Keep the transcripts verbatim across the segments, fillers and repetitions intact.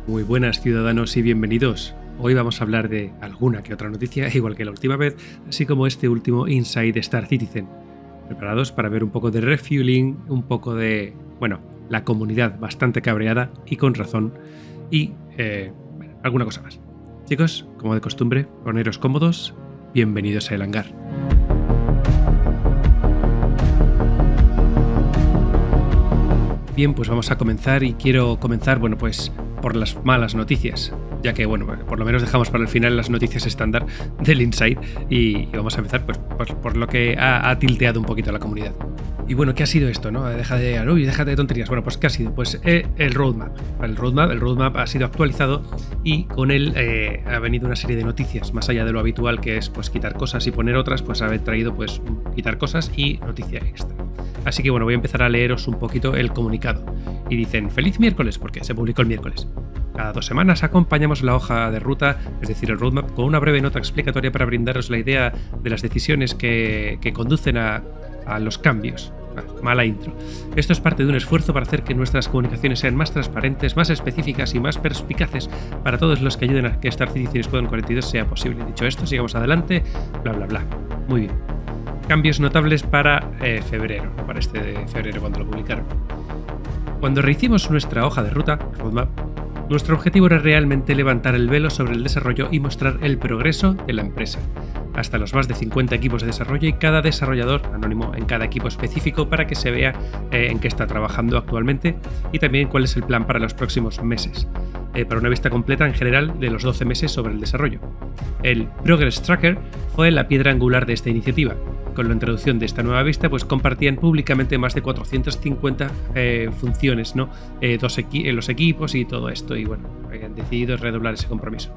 Muy buenas ciudadanos y bienvenidos. Hoy vamos a hablar de alguna que otra noticia, igual que la última vez, así como este último Inside Star Citizen. ¿Preparados para ver un poco de refueling, un poco de, bueno, la comunidad bastante cabreada y con razón, y eh, bueno, alguna cosa más? Chicos, como de costumbre, poneros cómodos, bienvenidos a El Hangar. Bien, pues vamos a comenzar y quiero comenzar, bueno, pues por las malas noticias, ya que, bueno, por lo menos dejamos para el final las noticias estándar del Inside y, y vamos a empezar pues, pues por lo que ha, ha tilteado un poquito a la comunidad. Y bueno, ¿qué ha sido esto, no? Deja de, uy, déjate de tonterías. Bueno, pues ¿qué ha sido? Pues eh, el roadmap. El roadmap, el roadmap ha sido actualizado y con él eh, ha venido una serie de noticias, más allá de lo habitual que es pues quitar cosas y poner otras, pues ha traído pues quitar cosas y noticia extra. Así que bueno, voy a empezar a leeros un poquito el comunicado. Y dicen, feliz miércoles, porque se publicó el miércoles. Cada dos semanas acompañamos la hoja de ruta, es decir, el roadmap, con una breve nota explicatoria para brindaros la idea de las decisiones que, que conducen a, a los cambios. Ah, mala intro. Esto es parte de un esfuerzo para hacer que nuestras comunicaciones sean más transparentes, más específicas y más perspicaces para todos los que ayuden a que Star Citizen Squadron cuarenta y dos sea posible. Dicho esto, sigamos adelante, bla bla bla. Muy bien. Cambios notables para eh, febrero, para este de febrero cuando lo publicaron. Cuando rehicimos nuestra hoja de ruta, roadmap, nuestro objetivo era realmente levantar el velo sobre el desarrollo y mostrar el progreso de la empresa, hasta los más de cincuenta equipos de desarrollo y cada desarrollador anónimo en cada equipo específico para que se vea eh, en qué está trabajando actualmente y también cuál es el plan para los próximos meses, eh, para una vista completa en general de los doce meses sobre el desarrollo. El Progress Tracker fue la piedra angular de esta iniciativa. Con la introducción de esta nueva vista, pues compartían públicamente más de cuatrocientas cincuenta eh, funciones, ¿no? Eh, dos equi los equipos y todo esto, y bueno, han decidido redoblar ese compromiso.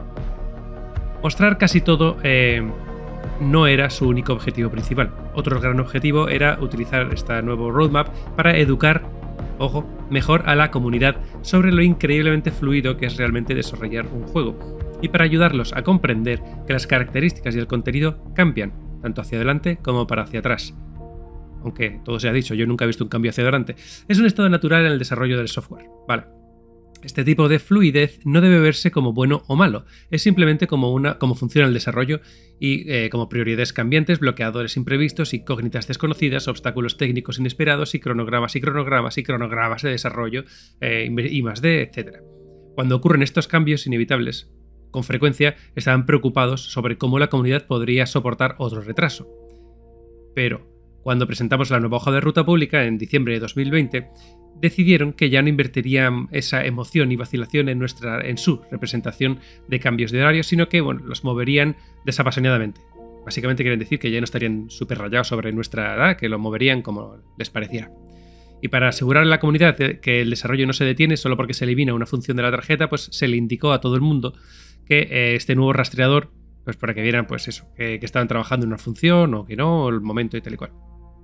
Mostrar casi todo eh, no era su único objetivo principal. Otro gran objetivo era utilizar este nuevo roadmap para educar, ojo, mejor a la comunidad sobre lo increíblemente fluido que es realmente desarrollar un juego, y para ayudarlos a comprender que las características y el contenido cambian, tanto hacia adelante como para hacia atrás. Aunque todo se ha dicho, yo nunca he visto un cambio hacia adelante. Es un estado natural en el desarrollo del software. Vale. Este tipo de fluidez no debe verse como bueno o malo, es simplemente como, una, como funciona el desarrollo y eh, como prioridades cambiantes, bloqueadores imprevistos, incógnitas desconocidas, obstáculos técnicos inesperados y cronogramas y cronogramas y cronogramas de desarrollo eh, y más de, etcétera. Cuando ocurren estos cambios inevitables, con frecuencia estaban preocupados sobre cómo la comunidad podría soportar otro retraso. Pero, cuando presentamos la nueva hoja de ruta pública en diciembre de dos mil veinte, decidieron que ya no invertirían esa emoción y vacilación en, nuestra, en su representación de cambios de horario, sino que bueno, los moverían desapasionadamente. Básicamente quieren decir que ya no estarían súper rayados sobre nuestra edad, que lo moverían como les pareciera. Y para asegurar a la comunidad que el desarrollo no se detiene solo porque se elimina una función de la tarjeta, pues se le indicó a todo el mundo que eh, este nuevo rastreador, pues para que vieran pues eso, que, que estaban trabajando en una función o que no, o el momento y tal y cual.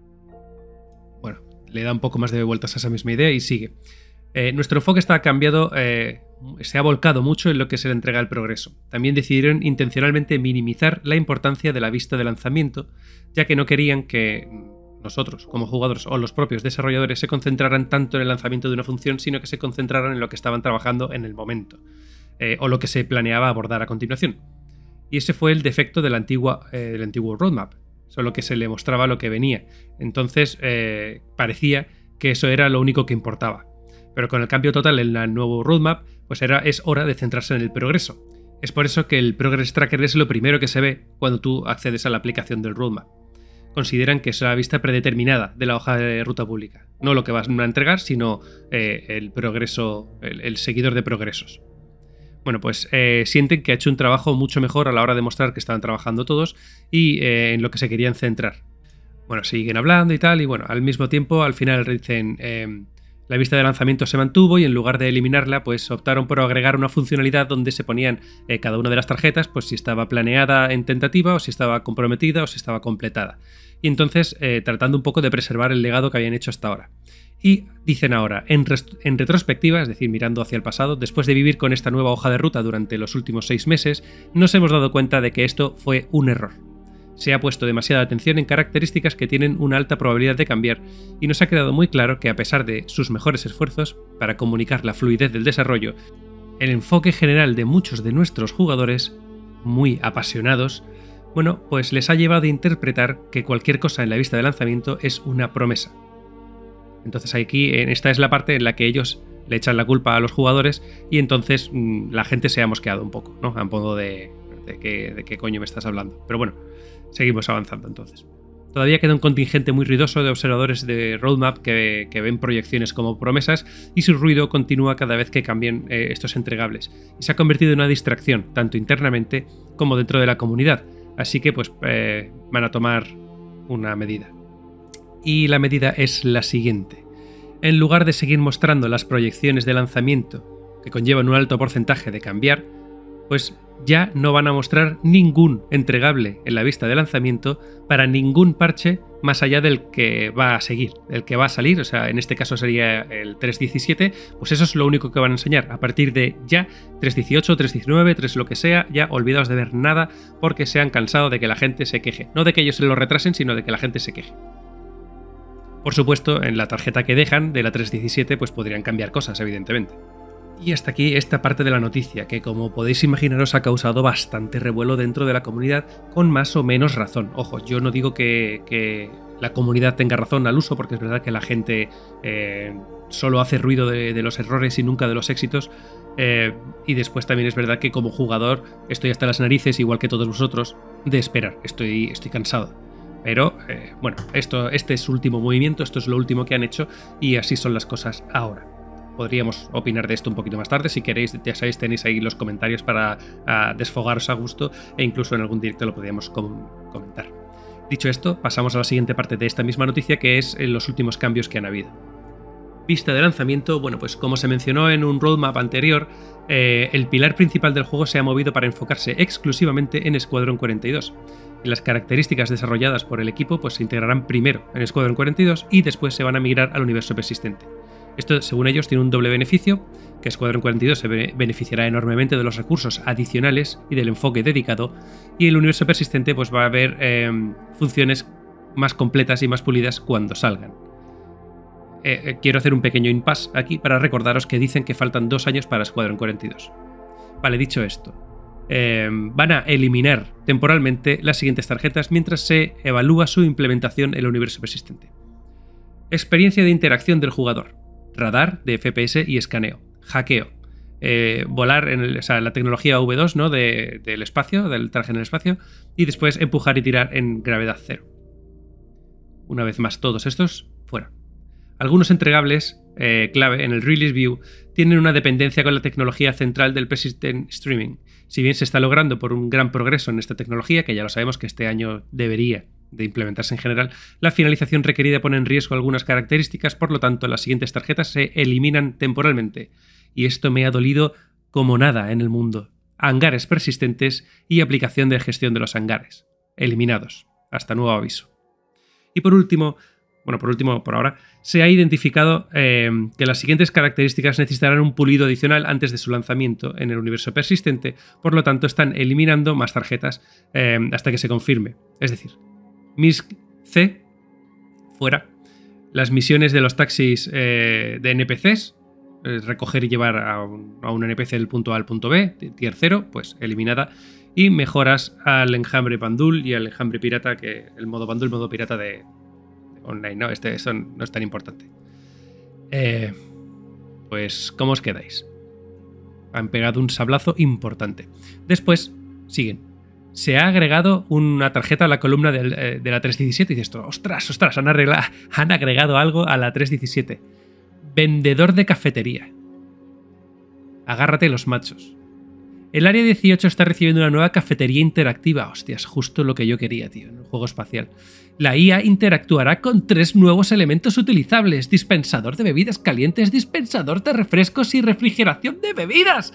Bueno, le da un poco más de vueltas a esa misma idea y sigue. Eh, nuestro enfoque está cambiado, eh, se ha volcado mucho en lo que se le entrega al progreso. También decidieron intencionalmente minimizar la importancia de la vista de lanzamiento, ya que no querían que nosotros, como jugadores o los propios desarrolladores, se concentraran tanto en el lanzamiento de una función, sino que se concentraran en lo que estaban trabajando en el momento. Eh, o lo que se planeaba abordar a continuación. Y ese fue el defecto de la antigua, eh, del antiguo roadmap, solo que se le mostraba lo que venía. Entonces eh, parecía que eso era lo único que importaba. Pero con el cambio total en el nuevo roadmap, pues era, es hora de centrarse en el progreso. Es por eso que el Progress Tracker es lo primero que se ve cuando tú accedes a la aplicación del roadmap. Consideran que es la vista predeterminada de la hoja de ruta pública. No lo que van a entregar, sino eh, el progreso, el, el seguidor de progresos. Bueno, pues eh, sienten que ha hecho un trabajo mucho mejor a la hora de mostrar que estaban trabajando todos y eh, en lo que se querían centrar. Bueno, siguen hablando y tal, y bueno, al mismo tiempo, al final dicen, eh, la vista de lanzamiento se mantuvo y en lugar de eliminarla, pues optaron por agregar una funcionalidad donde se ponían eh, cada una de las tarjetas, pues si estaba planeada en tentativa o si estaba comprometida o si estaba completada. Y entonces, eh, tratando un poco de preservar el legado que habían hecho hasta ahora. Y dicen ahora, en, en retrospectiva, es decir, mirando hacia el pasado, después de vivir con esta nueva hoja de ruta durante los últimos seis meses, nos hemos dado cuenta de que esto fue un error. Se ha puesto demasiada atención en características que tienen una alta probabilidad de cambiar, y nos ha quedado muy claro que a pesar de sus mejores esfuerzos para comunicar la fluidez del desarrollo, el enfoque general de muchos de nuestros jugadores, muy apasionados, bueno, pues les ha llevado a interpretar que cualquier cosa en la vista de lanzamiento es una promesa. Entonces aquí, esta es la parte en la que ellos le echan la culpa a los jugadores y entonces mmm, la gente se ha mosqueado un poco, ¿no? A modo de, de, qué, de qué coño me estás hablando. Pero bueno, seguimos avanzando entonces. Todavía queda un contingente muy ruidoso de observadores de roadmap que, que ven proyecciones como promesas y su ruido continúa cada vez que cambien eh, estos entregables. Y se ha convertido en una distracción, tanto internamente como dentro de la comunidad. Así que pues eh, van a tomar una medida. Y la medida es la siguiente. En lugar de seguir mostrando las proyecciones de lanzamiento que conllevan un alto porcentaje de cambiar, pues ya no van a mostrar ningún entregable en la vista de lanzamiento para ningún parche más allá del que va a seguir, el que va a salir, o sea, en este caso sería el tres punto diecisiete, pues eso es lo único que van a enseñar. A partir de ya, tres punto dieciocho, tres punto diecinueve, tres lo que sea, ya olvidaos de ver nada porque se han cansado de que la gente se queje. No de que ellos se lo retrasen, sino de que la gente se queje. Por supuesto, en la tarjeta que dejan de la tres punto diecisiete pues podrían cambiar cosas, evidentemente. Y hasta aquí esta parte de la noticia, que como podéis imaginaros ha causado bastante revuelo dentro de la comunidad, con más o menos razón. Ojo, yo no digo que, que la comunidad tenga razón al uso, porque es verdad que la gente eh, solo hace ruido de, de los errores y nunca de los éxitos. Eh, y después también es verdad que como jugador estoy hasta las narices, igual que todos vosotros, de esperar. Estoy, estoy cansado. Pero, eh, bueno, esto, este es su último movimiento, esto es lo último que han hecho y así son las cosas ahora. Podríamos opinar de esto un poquito más tarde, si queréis, ya sabéis, tenéis ahí los comentarios para uh, desfogaros a gusto e incluso en algún directo lo podríamos com comentar. Dicho esto, pasamos a la siguiente parte de esta misma noticia, que es los últimos cambios que han habido. Vista de lanzamiento, bueno, pues como se mencionó en un roadmap anterior, eh, el pilar principal del juego se ha movido para enfocarse exclusivamente en Squadron cuarenta y dos. Y las características desarrolladas por el equipo pues, se integrarán primero en Squadron cuarenta y dos y después se van a migrar al universo persistente. Esto, según ellos, tiene un doble beneficio, que Squadron cuarenta y dos se beneficiará enormemente de los recursos adicionales y del enfoque dedicado, y el universo persistente pues, va a haber eh, funciones más completas y más pulidas cuando salgan. Eh, quiero hacer un pequeño impasse aquí para recordaros que dicen que faltan dos años para Squadron cuarenta y dos. Vale, dicho esto, eh, van a eliminar temporalmente las siguientes tarjetas mientras se evalúa su implementación en el universo persistente. Experiencia de interacción del jugador, radar de F P S y escaneo, hackeo, eh, volar en el, o sea, la tecnología V dos, ¿no? de, del espacio, del traje en el espacio, y después empujar y tirar en gravedad cero. Una vez más, todos estos fuera. Algunos entregables eh, clave en el Release View tienen una dependencia con la tecnología central del Persistent Streaming. Si bien se está logrando por un gran progreso en esta tecnología, que ya lo sabemos que este año debería de implementarse en general, la finalización requerida pone en riesgo algunas características, por lo tanto las siguientes tarjetas se eliminan temporalmente. Y esto me ha dolido como nada en el mundo. Hangares persistentes y aplicación de gestión de los hangares. Eliminados. Hasta nuevo aviso. Y por último... Bueno, por último, por ahora, se ha identificado eh, que las siguientes características necesitarán un pulido adicional antes de su lanzamiento en el universo persistente, por lo tanto están eliminando más tarjetas eh, hasta que se confirme. Es decir, M I S C, fuera. Las misiones de los taxis eh, de N P Cs, eh, recoger y llevar a un, a un N P C del punto A al punto B, tier cero, pues eliminada. Y mejoras al enjambre Bandul y al enjambre pirata, que el modo Bandul, el modo pirata de... online, no, este eso no es tan importante. Eh, pues, ¿cómo os quedáis? Han pegado un sablazo importante. Después, siguen. Se ha agregado una tarjeta a la columna del, eh, de la tres diecisiete y dices, ostras, ostras, han, arreglado, han agregado algo a la tres diecisiete. Vendedor de cafetería. Agárrate los machos. El Área dieciocho está recibiendo una nueva cafetería interactiva. Hostias, justo lo que yo quería, tío, en un juego espacial. La I A interactuará con tres nuevos elementos utilizables. Dispensador de bebidas calientes, dispensador de refrescos y refrigeración de bebidas.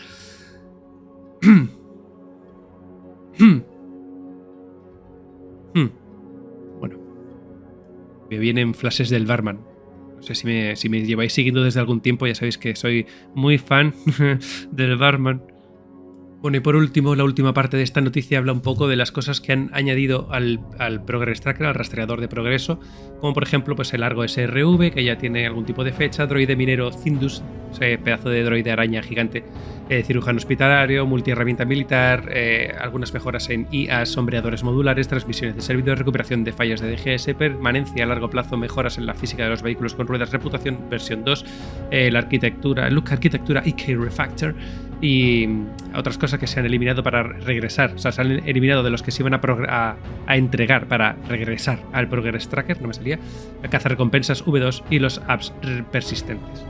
Bueno, me vienen flashes del barman. No sé si me, si me lleváis siguiendo desde algún tiempo, ya sabéis que soy muy fan del barman. Bueno, y por último, la última parte de esta noticia habla un poco de las cosas que han añadido al, al Progress Tracker, al rastreador de progreso, como por ejemplo pues el Argo S R V, que ya tiene algún tipo de fecha, droide minero Cindus, ese pedazo de droide araña gigante, eh, cirujano hospitalario, multiherramienta militar, eh, algunas mejoras en I A, sombreadores modulares, transmisiones de servidor, recuperación de fallas de D G S, permanencia a largo plazo, mejoras en la física de los vehículos con ruedas, reputación, versión dos, eh, la arquitectura, look, arquitectura I K Refactor, y otras cosas que se han eliminado para regresar, o sea, se han eliminado de los que se iban a, a, a entregar para regresar al Progress Tracker, no me salía, a cazar recompensas V dos y los apps persistentes.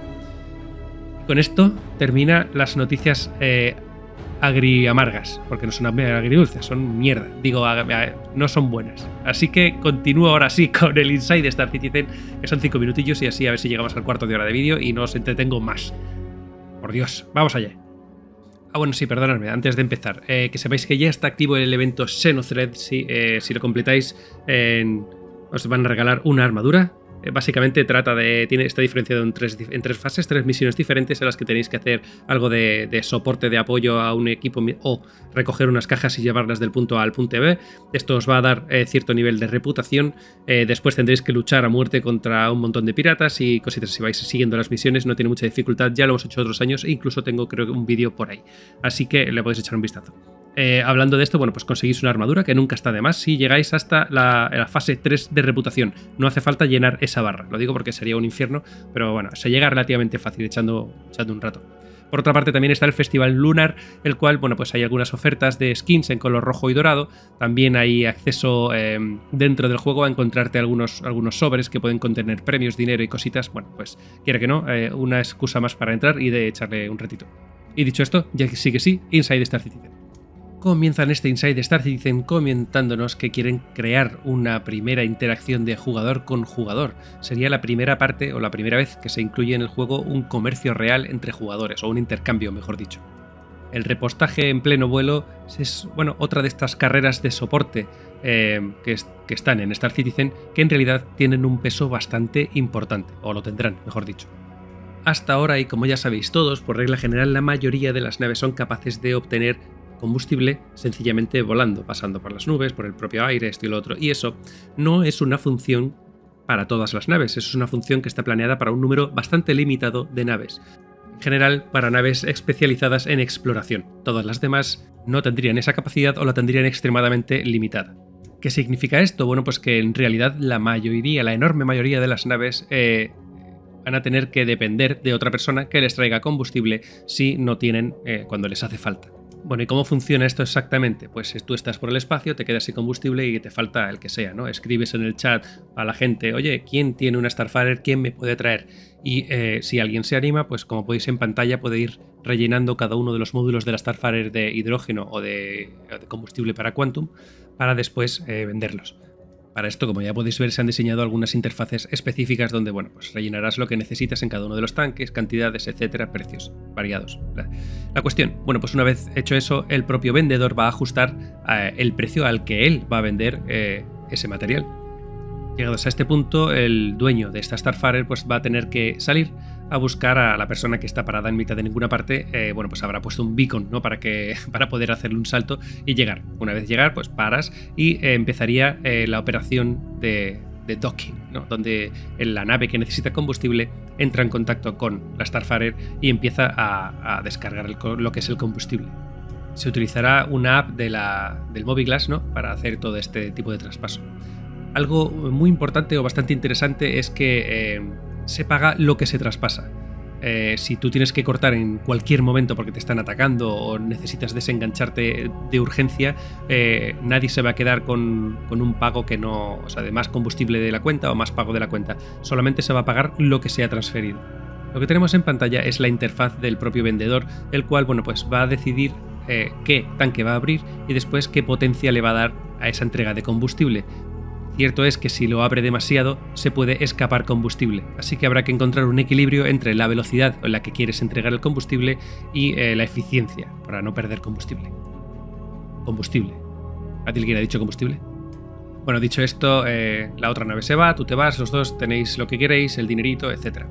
Con esto termina las noticias eh, agri-amargas, porque no son agridulces, son mierda, digo, no son buenas. Así que continúo ahora sí con el Inside de Star Citizen, que son cinco minutillos y así a ver si llegamos al cuarto de hora de vídeo y no os entretengo más. Por Dios, vamos allá. Ah, bueno, sí, perdonadme, antes de empezar, eh, que sepáis que ya está activo el evento Xenothread, sí, eh, si lo completáis eh, os van a regalar una armadura. Eh, básicamente trata de, tiene, está diferenciado en tres, en tres fases, tres misiones diferentes en las que tenéis que hacer algo de, de soporte, de apoyo a un equipo o recoger unas cajas y llevarlas del punto A al punto B. Esto os va a dar eh, cierto nivel de reputación. Eh, después tendréis que luchar a muerte contra un montón de piratas y cositas. Si vais siguiendo las misiones no tiene mucha dificultad, ya lo hemos hecho otros años e incluso tengo creo que un vídeo por ahí. Así que le podéis echar un vistazo. Eh, hablando de esto, bueno, pues conseguís una armadura que nunca está de más si llegáis hasta la, la fase tres de reputación. No hace falta llenar esa barra, lo digo porque sería un infierno, pero bueno, se llega relativamente fácil echando, echando un rato. Por otra parte también está el Festival Lunar, el cual, bueno, pues hay algunas ofertas de skins en color rojo y dorado. También hay acceso eh, dentro del juego a encontrarte algunos, algunos sobres que pueden contener premios, dinero y cositas. Bueno, pues quiera que no, eh, una excusa más para entrar y de echarle un ratito. Y dicho esto, ya que sí que sí, Inside Star Citizen. Comienzan este Inside Star Citizen comentándonos que quieren crear una primera interacción de jugador con jugador. Sería la primera parte o la primera vez que se incluye en el juego un comercio real entre jugadores, o un intercambio, mejor dicho. El repostaje en pleno vuelo es, bueno, otra de estas carreras de soporte eh, que, es, que están en Star Citizen, que en realidad tienen un peso bastante importante, o lo tendrán, mejor dicho. Hasta ahora, y como ya sabéis todos, por regla general la mayoría de las naves son capaces de obtener combustible sencillamente volando, pasando por las nubes, por el propio aire, esto y lo otro. Y eso no es una función para todas las naves, eso es una función que está planeada para un número bastante limitado de naves. En general, para naves especializadas en exploración. Todas las demás no tendrían esa capacidad o la tendrían extremadamente limitada. ¿Qué significa esto? Bueno, pues que en realidad la mayoría, la enorme mayoría de las naves eh, van a tener que depender de otra persona que les traiga combustible si no tienen eh, cuando les hace falta. Bueno, ¿y cómo funciona esto exactamente? Pues tú estás por el espacio, te quedas sin combustible y te falta el que sea, ¿no? Escribes en el chat a la gente, oye, ¿quién tiene una Starfarer? ¿Quién me puede traer? Y eh, si alguien se anima, pues como podéis en pantalla puede ir rellenando cada uno de los módulos de la Starfarer de hidrógeno o de, de combustible para Quantum para después eh, venderlos. Para esto, como ya podéis ver, se han diseñado algunas interfaces específicas donde, bueno, pues rellenarás lo que necesitas en cada uno de los tanques, cantidades, etcétera, precios variados. La, la cuestión, bueno, pues una vez hecho eso, el propio vendedor va a ajustar eh, el precio al que él va a vender eh, ese material. Llegados a este punto, el dueño de esta Starfarer pues va a tener que salir a buscar a la persona que está parada en mitad de ninguna parte. Eh, bueno, pues habrá puesto un beacon, ¿no? Para, que, para poder hacerle un salto y llegar. Una vez llegar, pues paras y eh, empezaría eh, la operación de, de docking, ¿no? Donde la nave que necesita combustible entra en contacto con la Starfarer y empieza a, a descargar el, lo que es el combustible. Se utilizará una app de la, del Mobiglass, ¿no? Para hacer todo este tipo de traspaso. Algo muy importante o bastante interesante es que eh, se paga lo que se traspasa. Eh, si tú tienes que cortar en cualquier momento porque te están atacando o necesitas desengancharte de urgencia, eh, nadie se va a quedar con, con un pago que no, o sea, de más combustible de la cuenta o más pago de la cuenta. Solamente se va a pagar lo que se ha transferido. Lo que tenemos en pantalla es la interfaz del propio vendedor, el cual, bueno, pues va a decidir eh, qué tanque va a abrir y después qué potencia le va a dar a esa entrega de combustible. Cierto es que si lo abre demasiado, se puede escapar combustible, así que habrá que encontrar un equilibrio entre la velocidad en la que quieres entregar el combustible y eh, la eficiencia, para no perder combustible. Combustible. ¿A ti alguien ha dicho combustible? Bueno, dicho esto, eh, la otra nave se va, tú te vas, los dos tenéis lo que queréis, el dinerito, etcétera.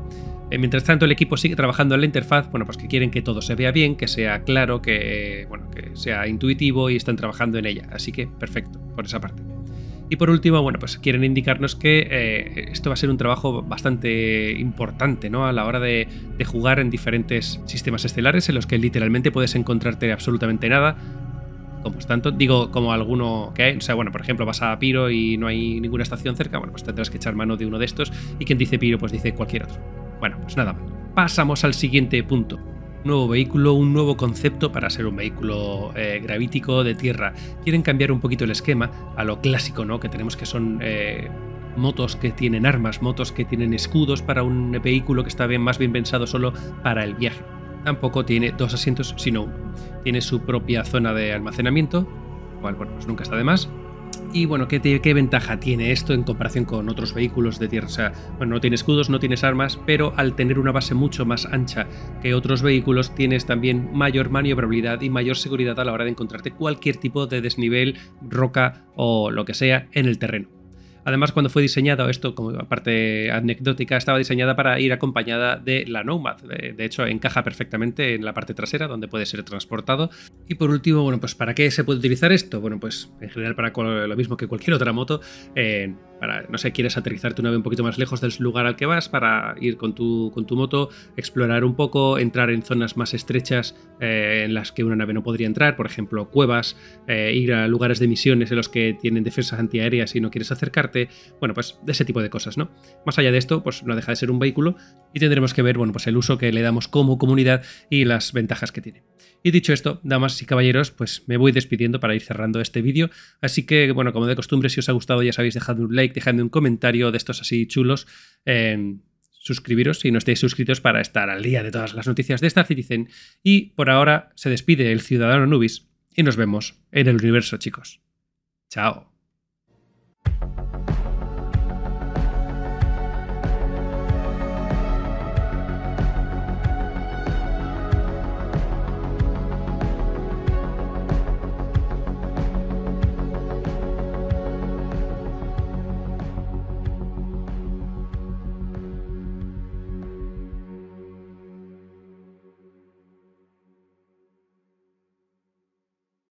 Eh, mientras tanto, el equipo sigue trabajando en la interfaz, bueno, pues que quieren que todo se vea bien, que sea claro, que, bueno, que sea intuitivo y están trabajando en ella. Así que perfecto, por esa parte. Y por último, bueno, pues quieren indicarnos que eh, esto va a ser un trabajo bastante importante, ¿no? A la hora de, de jugar en diferentes sistemas estelares en los que literalmente puedes encontrarte absolutamente nada. Como es tanto, digo, como alguno que hay, o sea, bueno, por ejemplo, vas a Piro y no hay ninguna estación cerca, bueno, pues tendrás que echar mano de uno de estos, y quien dice Piro, pues dice cualquier otro. Bueno, pues nada más. Pasamos al siguiente punto. Nuevo vehículo, un nuevo concepto para ser un vehículo eh, gravítico de tierra. Quieren cambiar un poquito el esquema a lo clásico, ¿no? Que tenemos que son eh, motos que tienen armas, motos que tienen escudos para un vehículo que está bien, más bien pensado solo para el viaje. Tampoco tiene dos asientos, sino uno. Tiene su propia zona de almacenamiento, cual, bueno, pues nunca está de más. Y bueno, ¿qué, te, ¿qué ventaja tiene esto en comparación con otros vehículos de tierra? O sea, bueno, no tiene escudos, no tienes armas, pero al tener una base mucho más ancha que otros vehículos, tienes también mayor maniobrabilidad y mayor seguridad a la hora de encontrarte cualquier tipo de desnivel, roca o lo que sea en el terreno. Además, cuando fue diseñado, esto como parte anecdótica, estaba diseñada para ir acompañada de la Nomad. De hecho, encaja perfectamente en la parte trasera, donde puede ser transportado. Y por último, bueno, pues ¿para qué se puede utilizar esto? Bueno, pues en general para lo mismo que cualquier otra moto. Eh, para, no sé, quieres aterrizar tu nave un poquito más lejos del lugar al que vas, para ir con tu, con tu moto, explorar un poco, entrar en zonas más estrechas eh, en las que una nave no podría entrar, por ejemplo, cuevas, eh, ir a lugares de misiones en los que tienen defensas antiaéreas y no quieres acercarte. Bueno, pues de ese tipo de cosas, ¿no? Más allá de esto, pues no deja de ser un vehículo y tendremos que ver, bueno, pues el uso que le damos como comunidad y las ventajas que tiene. Y dicho esto, damas y caballeros, pues me voy despidiendo para ir cerrando este vídeo. Así que, bueno, como de costumbre, si os ha gustado, ya sabéis, dejadme un like, dejadme un comentario de estos así chulos. Eh, suscribiros si no estáis suscritos para estar al día de todas las noticias de Star Citizen. Y por ahora se despide el Ciudadano Nubis y nos vemos en el universo, chicos. Chao.